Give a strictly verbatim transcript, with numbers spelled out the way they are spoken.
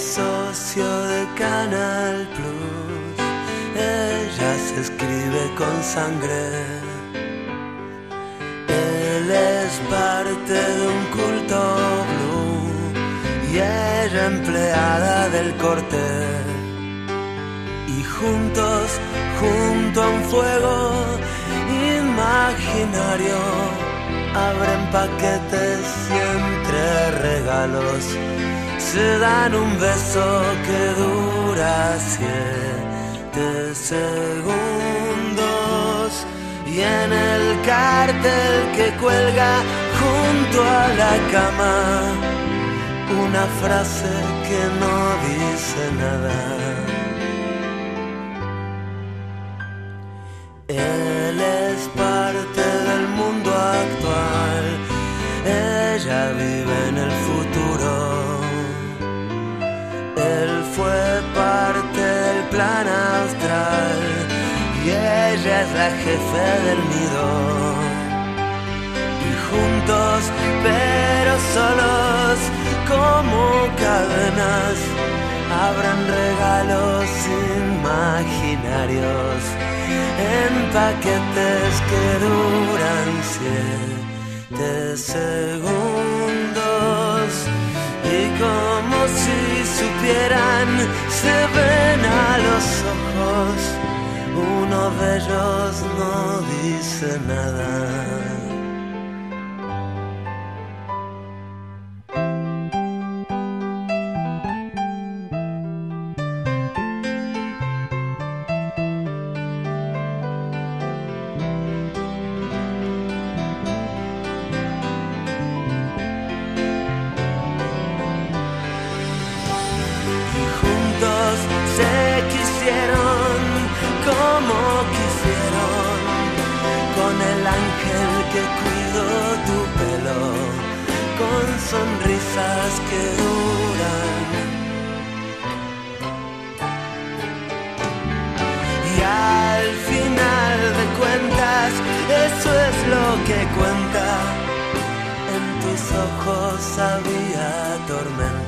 socio de Canal Plus. Ella se escribe con sangre. Él es parte de un culto blue y ella empleada del corte. Y juntos, junto a un fuego imaginario, abren paquetes y entre regalos se dan un beso que dura siete segundos. Y en el cartel que cuelga junto a la cama, una frase que no dice nada. Él es parte del mundo actual, ella vive en el futuro. Él fue parte del plan astral y ella es la jefe del nido. Y juntos, pero solos como cadenas, abran regalos imaginarios en paquetes que duran siete segundos. Y como si supieran, se ven a los ojos, uno de ellos no dice nada. Se quisieron como quisieron, con el ángel que cuidó tu pelo, con sonrisas que duran. Y al final de cuentas, eso es lo que cuenta. En tus ojos había tormenta.